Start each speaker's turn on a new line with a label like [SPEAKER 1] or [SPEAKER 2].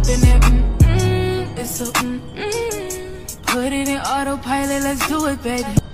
[SPEAKER 1] in it, it's so Put it in autopilot, let's do it, baby.